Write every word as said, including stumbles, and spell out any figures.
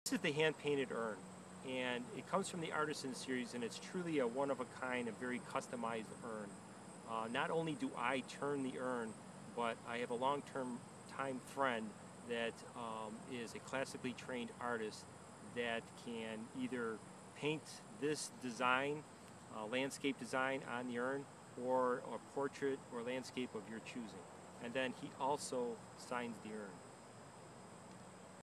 This is the hand-painted urn, and it comes from the Artisan series, and it's truly a one-of-a-kind, a very customized urn. Uh, not only do I turn the urn, but I have a long-term time friend that um, is a classically trained artist that can either paint this design, uh, landscape design on the urn, or a portrait or landscape of your choosing. And then he also signs the urn.